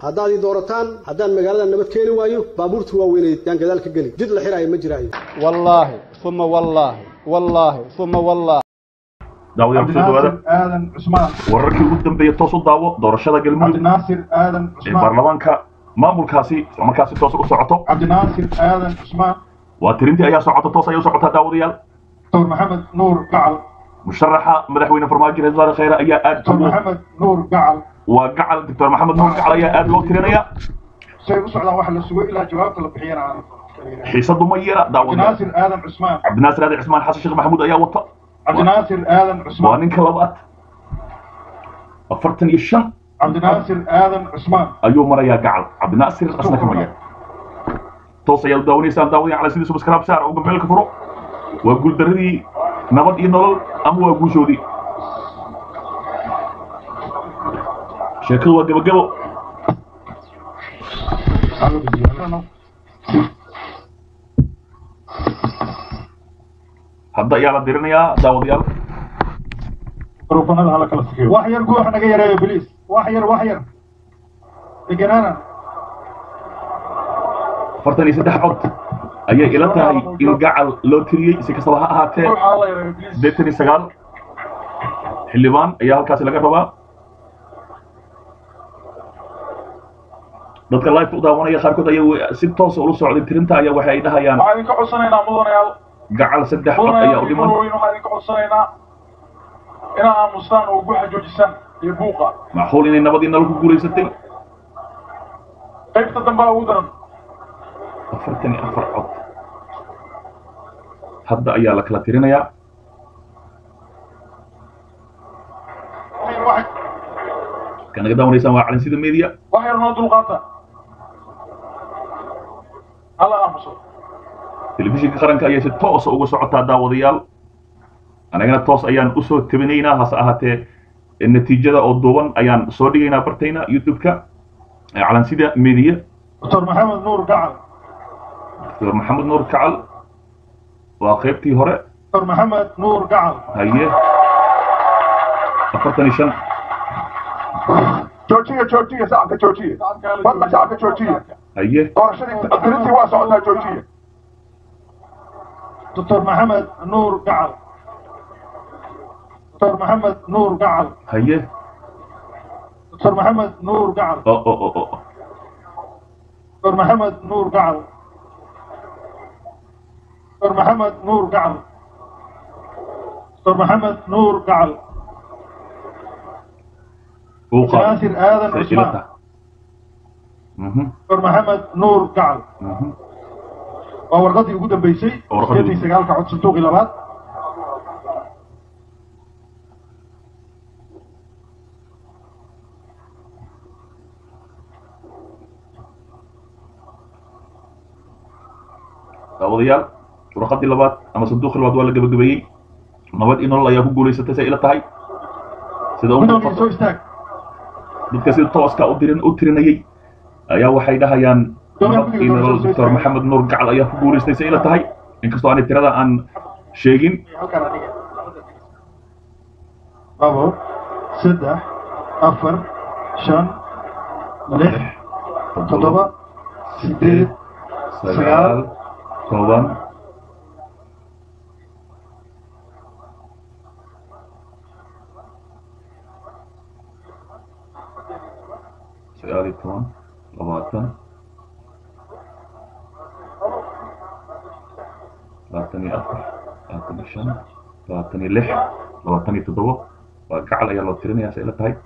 haddaad doorataan haddaan magaalada nabad keeni waayo baabuurtu waa weynayd yaan gadaal ka geli jid la xiraayo ma jiraayo wallaahi thumma wallaahi thumma wallaahi داود يا سيد آدم عثمان wararkii ugu dambeeyay toos u daawo doorashada عبد galmudug الناصر آدم ee عثمان baarlamaanka maamulkaasi markaasi toos u socoto عبد الناصر آدم عثمان waa tirintii ayaa socoto toos ayay u socotaa daawadayaal دكتور محمد نور قعل musharaxa madaxweyne farmaajo ra'iisul wasaare khayra ayaa aad دكتور محمد نور قعل waa gacal doctor maxamed nuur gacal ayaa aad loo tirinaya سيد أسعد واحد للسوق إلى جواب طلب حيانا عنه xiisadu ma yara عبد daawadayaal الناصر آدم عثمان عبد الناصر آدم عثمان xasan sheekh maxamuud ayaa wata عبد الناصر آدم waa عثمان ninka labaad 45 عبد الناصر آدم عثمان ayuu marayaa gacal cabdinaasir asna ka maraya toos ayaa daawaneysaan daawadayaal cala sidii subscribe saar ugu meelka furo waa guuldaradii nabad iyo nolol ama waa guushoodii sheekadu waa gabagabo hadda ayaa la dirinayaa daawadayaal روفنا على كلا سكيو وحير جوه احنا جاي يا بليس وحير دجنانا 43 cod ayay ila tahay in gacal loo tiriyay si kastaba ha ahaatee الله يا بليس 89 xildhibaan ayaa halkaasi laga rabaa dadka live u daawanaya qaarkood ayaa si toos ula socday tirinta ayaa waxay dhahayaan waxaan ka codsanaynaa mudanayaal gacal 3 cod ayaa u dhiman waxaan ka codsanaynaa إن أمستان وجوه جوجسان يبوقا معقول إن النبض إن لكم قولي ستي كيف تتنبأ ودرن أفرتني أفر عض هذا أيالك لا ترين يا واحد كان قدام نيسان على سيد الميديا واحد رونالدو القاطع هلا أمسو تلفزيون قرن كأي ستوس أو سعطة داوديال أنا قلت توس أيان أسو تبنينا هسأهات النتيجة أو الضوان أيان صورينا برتينا يوتيوب كا على سيدة ميديا دكتور محمد نور قعل دكتور محمد نور كعل وقيبتي هراء دكتور محمد نور قعل هيا أفرتني شن جورجيا ساعة جورجيا والله ساعة جورجيا هيا ورشدي أدريتي واسعة جورجيا دكتور محمد نور قعل دكتور محمد نور قعل هيا دكتور محمد نور قعل أو دكتور محمد نور قعل دكتور محمد نور قعل دكتور محمد نور قعل ناصر آدم عثمان دكتور محمد نور قعل وورقتي وجودا بيسي ورقتي سجالك عد سنتوقي لبعض daawadayaal warqadii labaad ama sanduuqii labaad waa la gabagabeeyey nabad in nolol ayaa ku guulaysatay say ila tahay sida dadka sida tooska u tirinayay ayaa waxay dhahayaan nabad in nolol doctor maxamed nuur gacal ayaa ku guulaystay say ila tahay inkastoo aanay tirada aan sheegin أبو سدح أفر شن لح تضبط سديد sagaal toban sagaal iyo toban labaatan labaatan iyo afar labaatan iyo shan labaatan iyo lix labaatan iyo toddoba waa gacal ayaa loo tirinayaa say ila tahay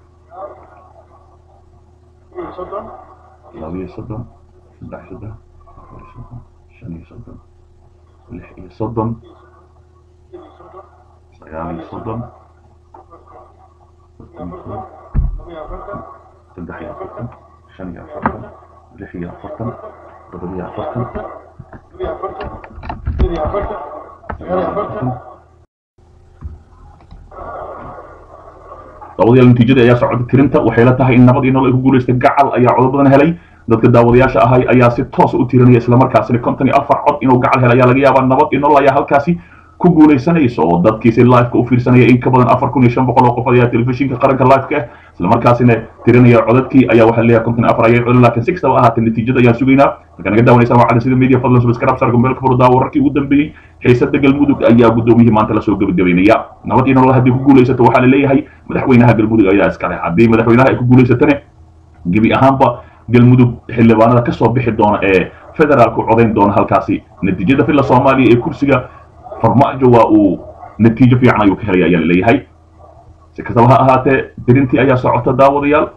laba iyo soddon saddex soddon afar iyo soddon shan iyo soddon lix iyo soddon sagaal iyo soddon saddex iyo afartan shan iyo afartan lix iyo afartan toddoba iyo afartan daawadayaal natiijada ayaa socda tirinta waxay la tahay in nabad iyo nolol ay ku guulaystay gacal ayaa codad badan helay dadka daawadayaasha ahay ayaa si toos u tirinaya isla markaasina 54 cod inuu gacal helay ayaa laga yaabaa nabad iyo nolol ayaa halkaasi ku guuleysanayso oo dadkiisi live-ka u fiirsanaya in ka badan 4500 oo qof ayaa telefishinka qaranka live-ka ah isla markaasina tirinaya codadkii ayaa waxa leeyahay 54 ayay codad laakiin si kastaba ahaatee natiijada ayaan sugaynaa marka naga daawanaysa waa sida media fadlan subscribe sarka meel ka furdaa wararkii ugu dambeeyay xiisada galmudug ayaa gudoomiyihii maanta la soo gabagabeynaya nabad iyo nolol haddii ku guuleysato waxaa la leeyahay madaxweynaha galmudug ayaa iska leh haddii madaxweynaha ay ku guuleysatana gebi ahaanba galmudug xildhibaanada ka soo bixi doona ee federaalku codayn doona halkaasi natiijada filla Soomaaliya ee kursiga farmaajo waa uu natiijo fiican ayuu ka helay ayaa la leeyahay si kastaba ha ahaatee dirintii ayaa socota daawadayaal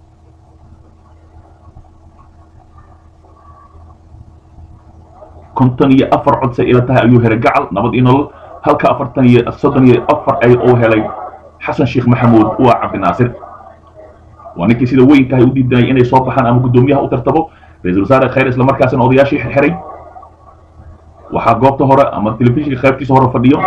konton iyo afar cod say ila tahay ayuu helay gacal nabad iyo nolol halka 34 ay uu helay xasan sheekh maxamuud waa cabdinaasir waa ninkii sida weyn tahay u diiday inay soo baxaan ama gudoomiyaha u tartabo ra'iisul wasaare khayr isla markaasina odayaashii xirxiray waxaa goobta hore ama telefishinka qaybtiisa hore fadhiyo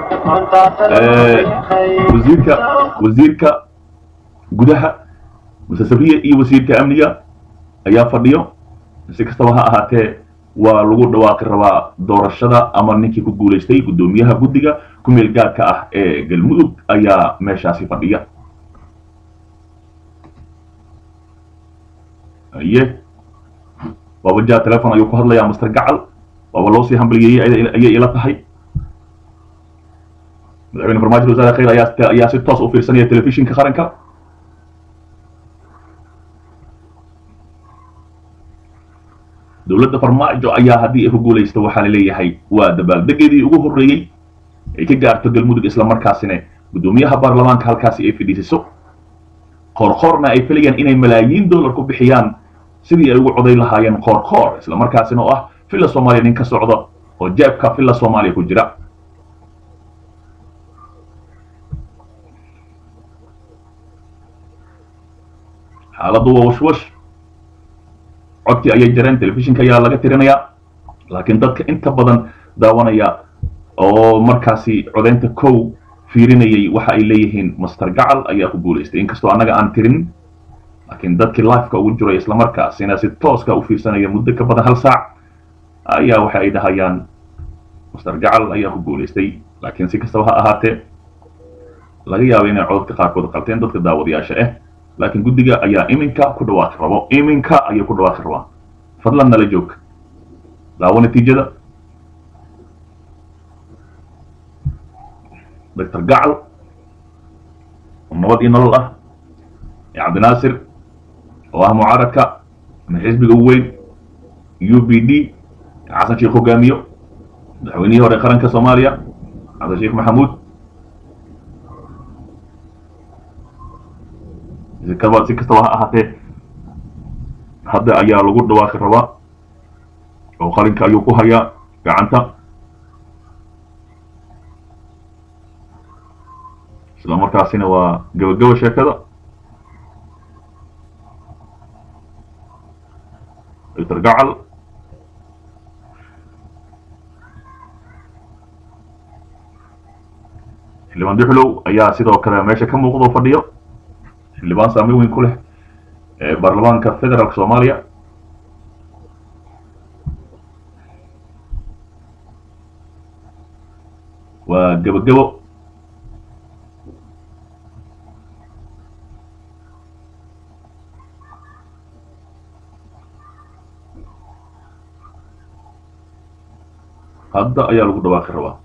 wasiirka gudaha musasabiya iyo wasiirka amniga ayaa fadhiyo si kastaba ha ahaatee waa lagu dhawaaqi rabaa doorashada ama ninkii ku guuleystay gudoomiyaha guddiga ku meel gaadka ah ee galmudug ayaa meeshaasi fadhiya baba jaa telefoon ayuu ku hadlayaa master gacal baba loo sii hambaliyay ayay ila tahay madaxweyne farmaajo wasaare khayr ayaa si toos u fiirsanaya telefishinka qaranka dowladda farmaajo ayaa haddii ay ku guuleysto waxaa la leeyahay waa dabaaldegeedii ugu horreeyey ay ka gaarto galmudug isla markaasina gudoomiyaha baarlamaanka halkaasi ay fadhiisiso qoorqoorna ay filayaan inay malaayiin dollar ku bixiyaan sidii ay ugu coday lahaayeen qoorqoor isla markaasina oo ah filla Soomaaliya nin ka socda oo jeebka filla Soomaaliya ku jira xaaladdu waa washwash codkii ayay jareen telefishinka ayaa laga tirinayaa laakiin dadka inta badan daawanaya oo markaasi codaynta kow fiirinayay waxa ay leeyihiin master gacal ayaa ku guuleystay inkastoo annaga aan tirin laakiin dadkii live-ka ugu jiray isla markaasina si tooska u fiirsanaya muddo ka badan hal saac ayaa waxa ay dhahayaan master gacal ayaa ku guuleystay laakiin si kastaba ha ahaatee laga yaabo inay codadka qaarkood qalteen dadka daawadayaasha ah laakiin guddiga ayaa iminka ku dhawaaqi rabo iminka ayay ku dhawaaqi rabaan fadlan nala joog daawo natiijada دكتور قعل ونبض إن الله يا عبد الناصر وهم معاركة من حزب الأول UPD عسى شيخ جاميو دعوني هو رخرن كصوماليا عسى شيخ محمود إذا كبر سكستوا هاته هذا أيا لقول دواخل روا أو خلين كأيوكو هيا كعنتا isla markaasina waa gabagabo sheekada dr gacal xildhibaan duxlow ayaa sidoo kale meesha ka muuqdo fadhiyo xildhibaan saameyn weyn ku leh baarlamaanka federaalka Soomaaliya waa gabagabo hadda ayaa lagu dhawaaqi rabaa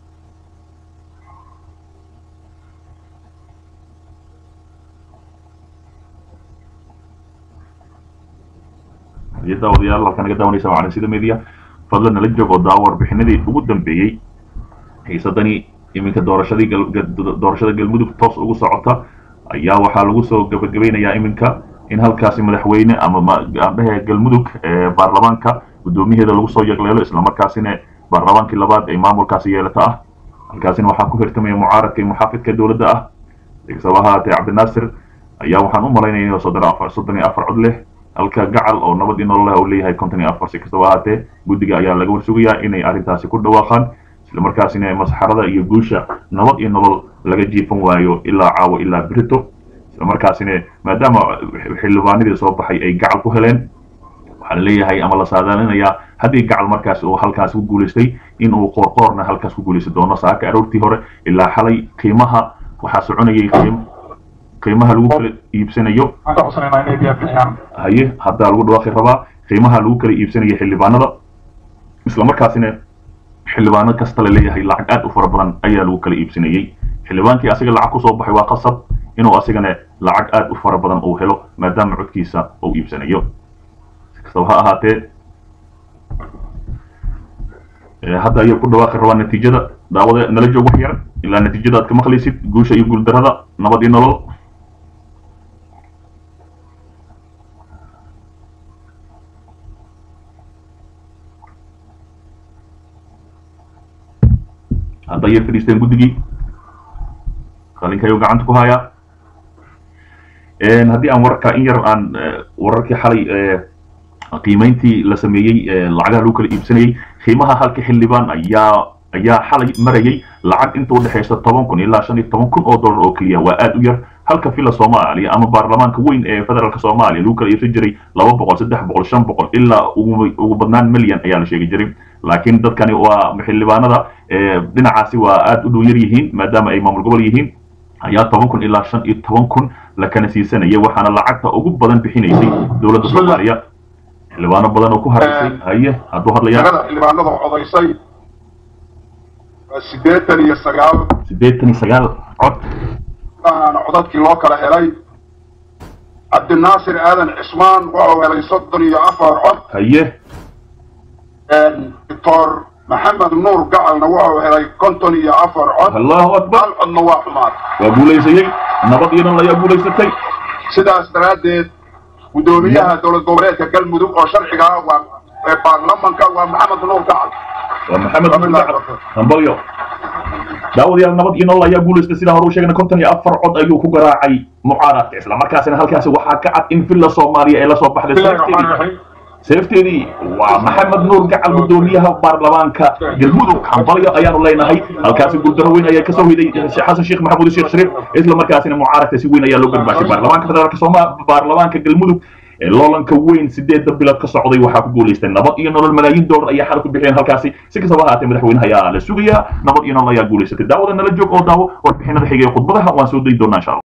daawadayaal halkan naga daawanaysa macna sida media fadlan nala joog oo daawar bixinadii ugu dambeeyay xiisadani iminka doorashada galmudug toos ugu socota ayaa waxaa lagu soo gabagabeynayaa iminka in halkaasi madaxweyne ama gabdhaha galmudug ee baarlamaanka gudoomiyaheeda lagu soo yaqleelo isla markaasina baarlamaankii labaad ay maamulkaasi yeelata ah halkaasina waxaa ku hirtamaya mucaaradka muxaafidka dowladda ah degsabahaatee cabdinaasir ayaa waxaan u malaynaya inuu 34 cod leh halka gacal oo nabad iyo nolol uu leeyahay 54 si kastaba ahaatee guddiga ayaa laga warsugayaa inay arrintaasi ku dhawaaqaan isla markaasina masxarada iyo guusha nabad iyo nolol laga jiifan waayo ilaa caawa ilaa birito isla markaasina maadaama xildhibaanadii soo baxay ay gacal ku heleen waxaa leeyahay ama la saadaalinayaa haddii gacal markaas uu halkaas ku guuleystay in uu qoorqoorna halkaas ku guuleysan doono saaka aroortii hore ilaa xalay qiimaha waxaa soconayay qiimaha lagu kala iibsanayo haye hadda lagu dhawaaqi rabaa qiimaha lagu kala iibsanayo xildhibaanada isla markaasina xildhibaano kasta la leeyahay lacag aad u fara badan ayaa lagu kala iibsanayay xildhibaankii asiga lacag ku soo baxay waa qasab inuu asigana lacag aad u fara badan uu helo maadaama codkiisa uu iibsanayo kastaba ha ahaatee hadda ayay ku dhawaaqi rabaa natiijada daawada nala joog wax yar ilaa natiijada aad ka maqlaysid guusha iyo guuldarrada nabad iyo nolol hadda ayay fadhiisteen guddigii qalinkayo gacanta ku haya haddii aan wararka in yar aan wararkii xalay qiimayntii la sameeyey lacagaha lagu kala iibsanayay qiimaha halka xildhibaan ayaa xalay marayay lacag inta u dhaxaysa 10,000 ilaa 15,000 oo dollar oo kaliya waa aad u yar halka fila Soomaaliya ama baarlamaanka weyn ee federaalka Soomaaliya lagu kala iibsan jiray 200 300 500 ilaa ugu badnaan milyan ayaa la sheegay jiray laakiin dadkani waa xildhibaanada dhinacaasi waa aad u dhow yar yihiin maadaama ay maamul gobol yihiin ayaa 10,000 ilaa 15,000 la kana siisanayay waxaana lacagta ugu badan bixinaysay dawladda Soomaaliya xildhibaano badan oo ku haraysay haye hadduu hadlayaan xildhibaanada codaysay 89 cod أنا عضتك لوكالة هلاي عبد الناصر آدم عثمان وهو هلاي صدني عفر عض هيه دكتور محمد نور قعلنا وهو هلاي كنتني عفر عض الله أكبر النواف مات وأقول لي زيك نبض ينا الله يقول لي ستي سيدا استرادت ودوميها دولة دولات كل مدوق وشرحها وبرلمان ومحمد نور قعل ومحمد نور قعل نبضيو داود يا نبض إن الله يقول استسيره هروش إن كنتني أفر عض أيوه كجراعي معارضة إسلام مركز هل كاس وحكات إن في الصومالية إلى صباح سيفتي دي ومحمد نور قاعد مدوميها برلمانك جلمودو حنبليا أيان الله ينهي هل كاس يقول تروين أي كسوي دي حسن الشيخ محمود الشيخ شريف إسلام مركز معارضة سوين أي لوجر باشي برلمانك فدرك صوما برلمانك جلمودو لولا كوين سديد دبلت كصعودي وحا كقول يستن نبض إنه الملايين دولار أي حركة بحين هالكاسي سكسة وهات مدحوينها يا للسوقية نبض إنه الله يقول يستن داود أن لجوك أو داو والبحين الحقيقة قد بدها وانسودي دورنا إن شاء الله